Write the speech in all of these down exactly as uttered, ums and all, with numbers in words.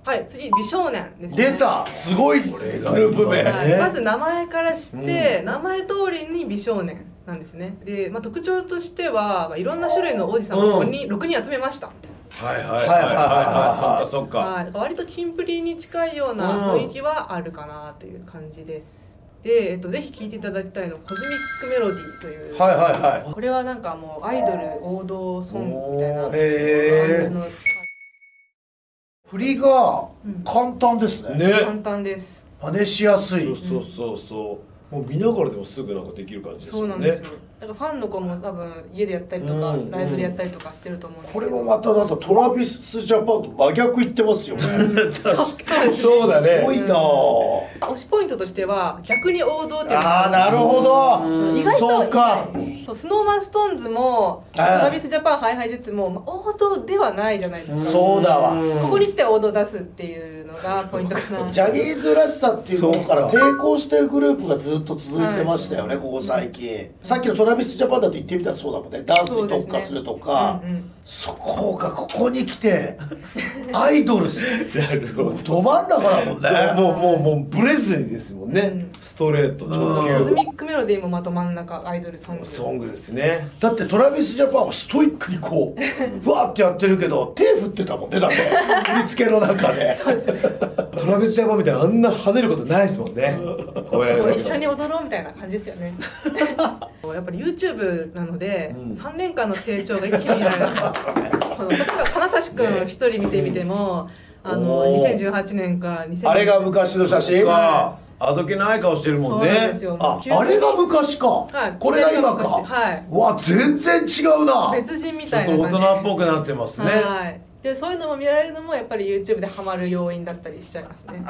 はい、次美少年ですね。 出た、すごいグループ名、 はい、まず名前からして、うん、名前通りに美少年なんですね。で、まあ、特徴としては、まあ、いろんな種類の王子様をろくにん集めました。 はいはいはいはいはい、そっかそっか。 はい、割とキンプリに近いような雰囲気はあるかなという感じです。で、えっと、ぜひ聴いていただきたいのはコズミックメロディーという、 はいはいはい、 これはなんかもうアイドル王道ソングみたいな感じの。 振りが簡単ですね。 ね、簡単です。 真似しやすい。 そうそうそうそう。もう見ながらでもすぐなんかできる感じですよね。 そうなんですよ。だからファンの子も多分家でやったりとか、ライブでやったりとかしてると思うんですけど。 これもまたなんかトラビスジャパンと真逆いってますよね。 そうだね。 多いな。 推しポイントとしては逆に王道っていうのが。ああ、なるほど。 意外とそうか。 スノーマンストーンズもトラビスジャパンハイハイジェッツも王道ではないじゃないですか。 そうだわ。 ここに来て王道出すっていうのがポイントかな。 ジャニーズらしさっていうものから抵抗してるグループがずっと続いてましたよね、ここ最近。さっきのトラビスジャパンだと言ってみたらそうだもんね。ダンスに特化するとか、そこがここに来てアイドルど真ん中だもんね。 もうもうもうブレずにですもんね。ストレート直球。 コズミックメロディーもまた真ん中アイドルソング。 ソングですね。 だってトラビスジャパンはストイックにこうわーってやってるけど手振ってたもんね。だって振り付けの中で。 トラビスジャパンみたいなあんな跳ねることないですもんね。 一緒に踊ろうみたいな感じですよね。やっぱり YouTube なので、うん、さんねんかんの成長が一気に見られる。この例えば金指君一人見てみても、ね、あのにせんじゅうはちねんからにせんじゅうねんあれが昔の写真か。あどけない顔してるもんね。 あ、あれが昔か。はい、これが今か。はい。わ、全然違うな。 別人みたいな感じ。大人っぽくなってますね。 はい。で、そういうのも見られるのもやっぱり YouTube でハマる要因だったりしちゃいますね。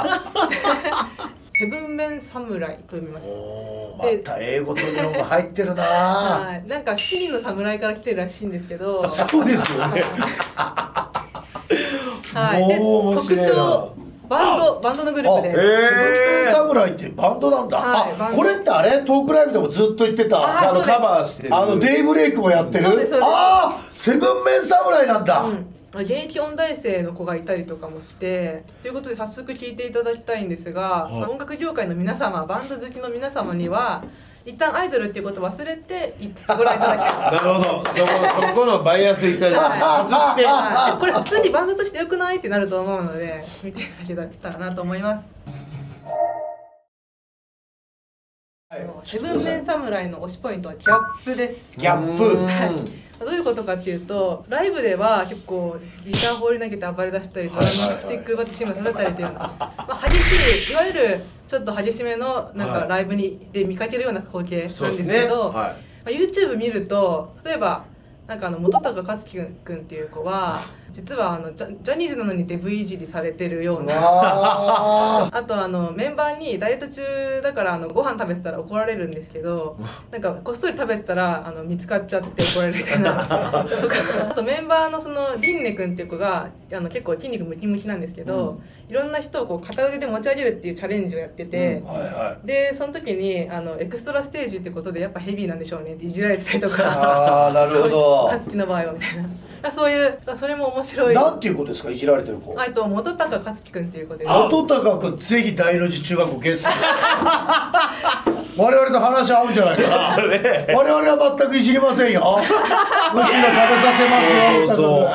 セブンメン侍と読みます。 また英語と日本語入ってるな。 はい、なんか七人の侍から来てるらしいんですけど。 そうですよね。 はい。で、特徴。バンド、バンドのグループです。 セブンメン侍ってバンドなんだ。あ、これってあれトークライブでもずっと言ってた。 あのカバーしてる。 あのデイブレイクもやってる。ああ、セブンメン侍なんだ。 現役音大生の子がいたりとかもしてということで早速聴いていただきたいんですが、はい、音楽業界の皆様バンド好きの皆様には一旦アイドルっていうことを忘れてご覧いただきたい。 なるほど。そこそこのバイアス一回外して、 はい、これ普通にバンドとしてよくないってなると思うので見ていただけたらなと思います。はい、セブンメン侍の推しポイントはギャップです。 ギャップ。 どういうことかっていうとライブでは結構ギター放り投げて暴れ出したりドラムスティック奪ってシームを叩いたりというのまあ激しいいわゆるちょっと激しめのなんかライブにで見かけるような光景なんですけど、はいはい、まあ、YouTube 見ると例えばなんかあの本高克樹君っていう子は実はあのジャ、ジャニーズなのにデブいじりされてるようなあとあのメンバーにダイエット中だからあのご飯食べてたら怒られるんですけどなんかこっそり食べてたらあの見つかっちゃって怒られるみたいなとかあとメンバーのそのリンネ君っていう子があの結構筋肉ムキムキなんですけど、うん、いろんな人をこう片腕で持ち上げるっていうチャレンジをやってて、うん、はいはい、でその時にあのエクストラステージってことでやっぱヘビーなんでしょうねっていじられてたりとかあーなるほど克樹の場合はみたいな。そういうそれも面白い。 なんていう子ですか、いじられてる子。 あと本高克樹君っていう子です。 本高君ぜひ大の字中学校ゲスト。我々と話合うんじゃないですか。我々は全くいじりませんよ。むしろ食べさせますよ。そうそう。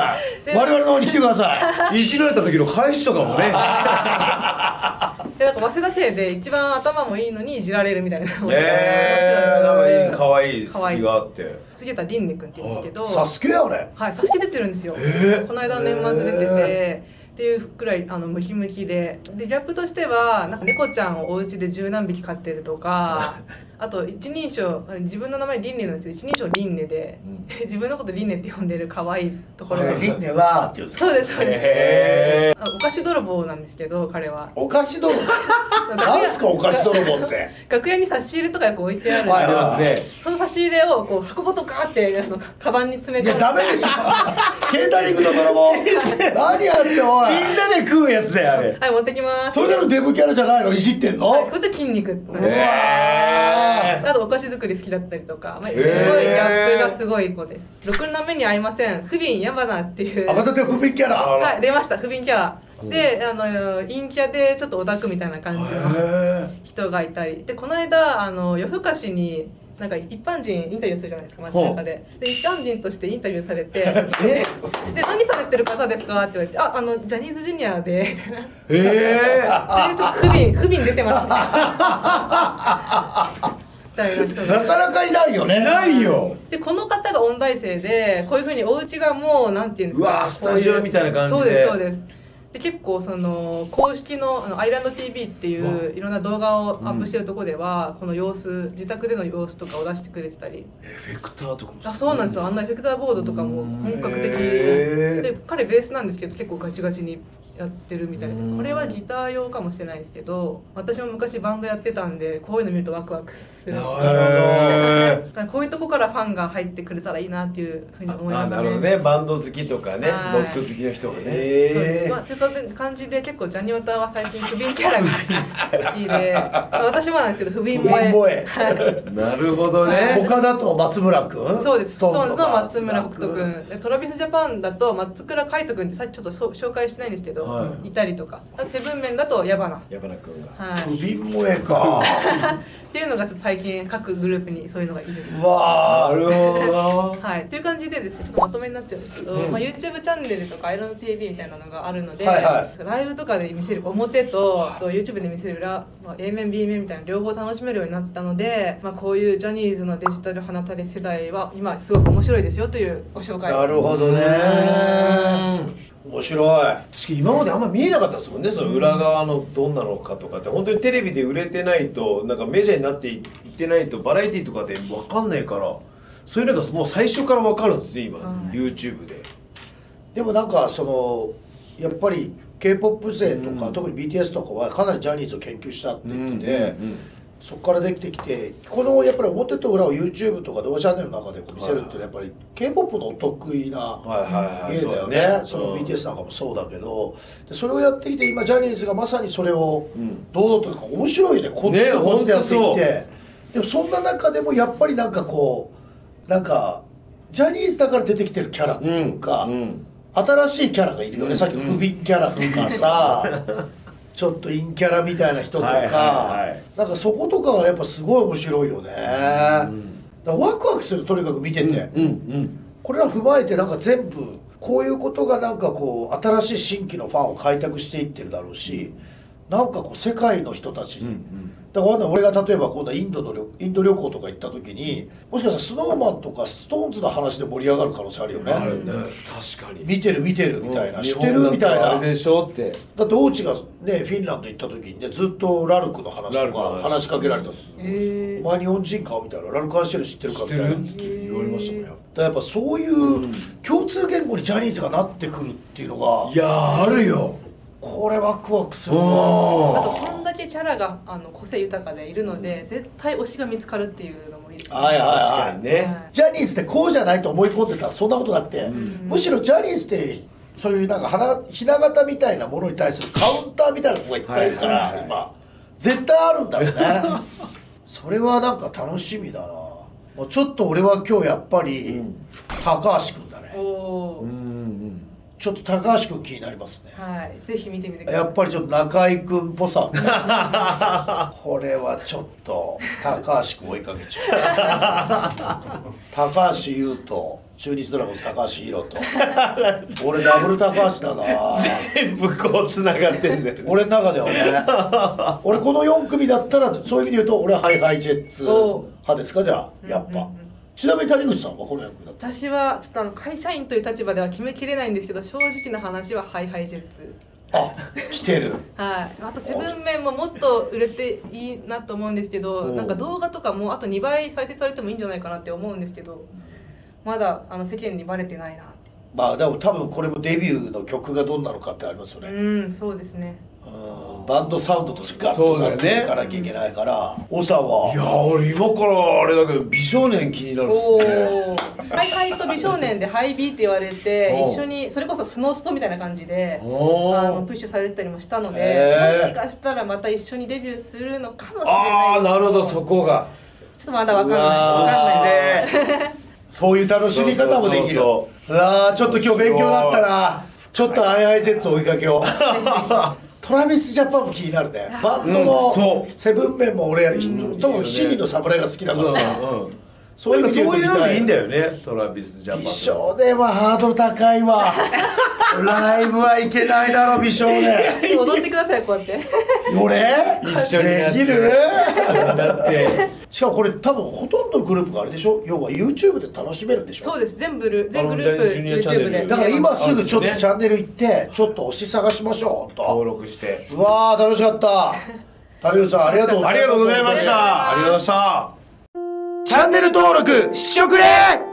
我々の方に来てください。 いじられた時の返しとかもね。 でなんか早稲田生で一番頭もいいのにいじられるみたいな。 ええ、なんかいい可愛い隙があって。 杉田凛音君って言うんですけど。 サスケや俺。 はい、サスケ出てるんですよ。この間年末出てて。っていうくらいあのムキムキででギャップとしてはなんか猫ちゃんをお家で十何匹飼ってるとかあと一人称自分の名前リンネなんですけど一人称リンネで、うん、自分のことリンネって呼んでる可愛いところがリンネはって言うんですか。 そうですそうです。お菓子泥棒なんですけど彼はお菓子泥棒なんすかお菓子泥棒って楽屋に差し入れとかよく置いてあるんで、 はいはい、 その差し入れをこう箱ごとガーってあのカバンに詰めて。 いやダメでしょケータリングの泥棒何やっておいみんなで食うやつだよあれ。 はい持ってきます。 それでのデブキャラじゃないのいじってんの、はい、 こっちは筋肉。うわーあとお菓子作り好きだったりとか、まあ、すごいギャップがすごい子です。ろくなめに会いません不憫矢花っていう。 あまたで不憫キャラ。 はい出ました不憫キャラ。 であの陰キャでちょっとオタクみたいな感じの人がいたりで、この間あの夜更かしになんか一般人インタビューするじゃないですか、街中で。で一般人としてインタビューされて「えで何されてる方ですか?」って言われて「ああのジャニーズジュニアで」みたいな。ええー。っていうちょっと不憫不憫出てますね。 なかなかいないよね。 ないよ。 でこの方が音大生でこういうふうにお家がもうなんていうんですか、 うわスタジオみたいな感じで。 そうですそうです。で結構その公式のあのアイランド ティーブイ っていういろんな動画をアップしてるところでは、うん、この様子自宅での様子とかを出してくれてたり、 エフェクターとかもあそうなんですよ。あんなエフェクターボードとかも本格的で、彼ベースなんですけど結構ガチガチにやってるみたいで、これはギター用かもしれないですけど、私も昔バンドやってたんでこういうの見るとワクワクするんですよ。なるほど。こういうとこからファンが入ってくれたらいいなっていうふうに思いますね。 あ、なるほどね。バンド好きとかね、ロック好きの人がね。 えー、まあという感じで結構ジャニオタは最近不憫キャラが好きで、私もなんですけど不憫萌え。 なるほどね。 他だと松村君。 そうです。ストーンズの松村北斗君。トラビスジャパンだと松倉海斗君ってさっきちょっと紹介してないんですけど。はい、いたりとか、セブンメンだと矢花矢花君が、 はい、不憫萌えかっていうのがちょっと最近各グループにそういうのがいる。 うわー、なるほど。 はい、という感じでですね、ちょっとまとめになっちゃうんですけど、うん、まあ YouTube チャンネルとかアイランド ティーブイ みたいなのがあるので、 はいはい、 ライブとかで見せる表と、と YouTube で見せる裏、まあ、A 面 B 面みたいな両方楽しめるようになったので、まあこういうジャニーズのデジタル花垂れ世代は今すごく面白いですよというご紹介。 なるほどね。面白い。 確かに今まであんま見えなかったですもんね、その裏側のどんなのかとかって。本当にテレビで売れてないと、なんかメジャーになっていってないとバラエティーとかで分かんないから、そういうのがもう最初から分かるんですね今、はい、YouTube で。 でもなんかそのやっぱり K-ポップ 勢とか、うん、特に ビーティーエス とかはかなりジャニーズを研究したって言ってて、うんうんうん、そこからできてきて、このやっぱり表と裏を YouTube とか動画チャンネルの中でこう見せるっていうのはやっぱり K-ポップ のお得意な芸だよね。その ビーティーエス なんかもそうだけど、でそれをやってきて今ジャニーズがまさにそれを堂々というか面白いね、こっちとこっちでやってきて、でもそんな中でもやっぱりなんかこうなんかジャニーズだから出てきてるキャラっていうか、うんうん、新しいキャラがいるよね、うん、さっきの不憫キャラとかさちょっと陰キャラみたいな人とか、はいはいはい、なんかそことかがやっぱすごい面白いよね、うん、だからワクワクする、とにかく見てて、うんうんうん、これら踏まえてなんか全部こういうことがなんかこう新しい新規のファンを開拓していってるだろうし、なんかこう世界の人たちに、うんうん、だから俺が例えば今度インドのインド旅行とか行った時にもしかしたらスノーマンとかストーンズの話で盛り上がる可能性あるよね。 あるね、確かに。 見てる見てるみたいな、うん、知ってるみたいな。 あれでしょって。 だって王子がねフィンランド行った時にねずっとラルクの話とか話しかけられた。お前日本人かみたいな、ラルク・アンシェル知ってるかみたいな言われましたもん。だからやっぱそういう共通言語にジャニーズがなってくるっていうのが、 いやあるよ。 これワクワクするな。あとこんだけキャラがあの個性豊かでいるので絶対推しが見つかるっていうのもいいですね。 はいはいはい、 確かにね、はい、 ジャニーズってこうじゃないと思い込んでたらそんなことなくて、うん、むしろジャニーズってそういうなんか花ひな形みたいなものに対するカウンターみたいな子がいっぱいいるから、はいはいはい、今絶対あるんだろうねそれはなんか楽しみだな。もうちょっと俺は今日やっぱり、うん、高橋君だね。おー、うんうん、ちょっと高橋君気になりますね。 はい、ぜひ見てみてください。 やっぱりちょっと中居君っぽさこれはちょっと高橋君追いかけちゃう高橋優と中日ドラゴンズ高橋宏と俺ダブル高橋だな。 全部こうつながってんだよね俺の中ではね俺このよん組だったらそういう意味で言うと俺はハイハイジェッツ派ですか。じゃあやっぱ、うんうんうん、ちなみに谷口さんはこの役だった。 私はちょっとあの会社員という立場では決めきれないんですけど、正直な話はハイハイジェッツ。 あ、来てるはい、あとセブンメンももっと売れていいなと思うんですけど、なんか動画とかもあとにばい再生されてもいいんじゃないかなって思うんですけど、まだあの世間にバレてないなって。 まあでも多分これもデビューの曲がどんなのかってありますよね。 うん、そうですね。 うん、バンドサウンドとしてガッとなっていかなきゃいけないから、王さんは。 いや俺今からあれだけど美少年気になるっすね。 ハイハイと美少年でハイビーって言われて一緒にそれこそスノーストみたいな感じであのプッシュされてたりもしたので、もしかしたらまた一緒にデビューするのかもしれないですけど。 ああなるほど、そこがちょっとまだわかんないわかんないねそういう楽しみ方もできる。うわーちょっと今日勉強になったな。 ちょっと アイアイジェッツ追いかけようトラビスジャパンも気になるね。バンドのセブンメンも俺特にシリの侍が好きだからさ、 そういうそういうのでいいんだよね。トラビスジャパン。美少年はハードル高いわライブはいけないだろ美少年踊ってくださいこうやって俺一緒にできるだってしかもこれ多分ほとんどのグループがあれでしょ、要は YouTube で楽しめるんでしょ。 そうです、全部ル全グループ YouTube で。 だから今すぐちょっとチャンネル行ってちょっと推し探しましょうと登録して。 うわー楽しかった谷口さんありがとうございました。 ありがとうございました。ありがとうございました。 チャンネル登録しとくれ。